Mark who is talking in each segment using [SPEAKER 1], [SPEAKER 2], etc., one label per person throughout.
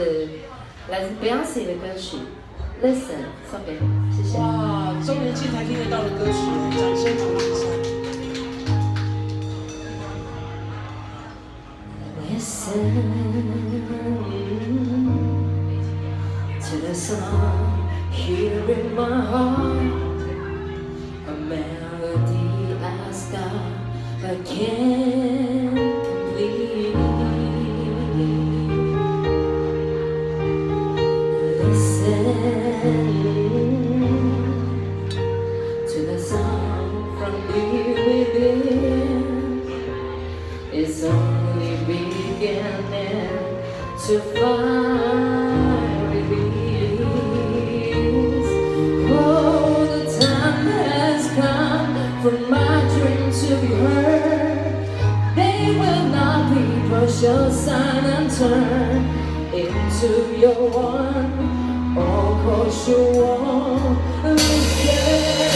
[SPEAKER 1] 的来自 Beyonce 的歌曲《Listen》送给你，谢谢。
[SPEAKER 2] 哇，周年庆才听得到的歌曲，掌声鼓励一下。
[SPEAKER 1] Listen to the song here in my heart, a melody I start but can't complete. Listen to the song from deep within. It's only beginning to find release. Oh, the time has come for my dream to be heard. They will not be pushed aside and turn into your one. Oh, 'cause you won't listen.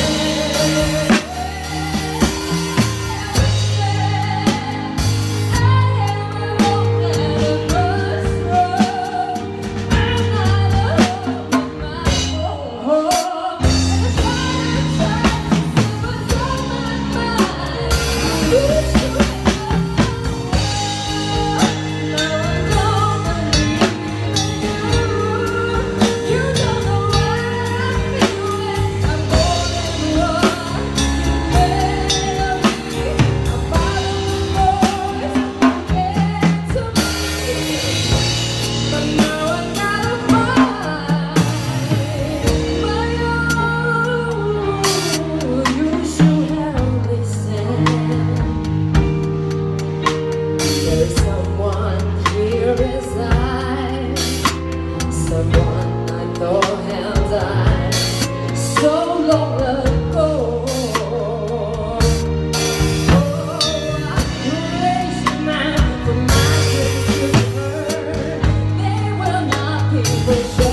[SPEAKER 1] Someone I thought held I so long ago. Oh, I raised man for my good to her. They will not be pushed.